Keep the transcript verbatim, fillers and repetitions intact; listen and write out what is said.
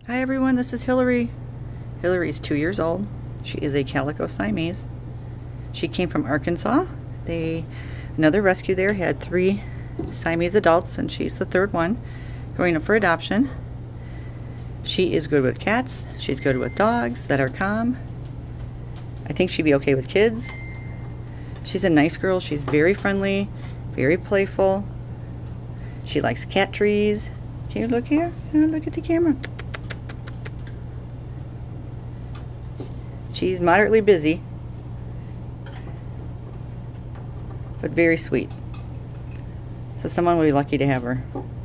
Hi everyone, this is Hillary. Hillary is two years old. She is a Calico Siamese. She came from Arkansas. They, another rescue there had three Siamese adults and she's the third one going up for adoption. She is good with cats. She's good with dogs that are calm. I think she'd be okay with kids. She's a nice girl. She's very friendly, very playful. She likes cat trees. Can you look here? Oh, look at the camera. She's moderately busy, but very sweet. So someone will be lucky to have her.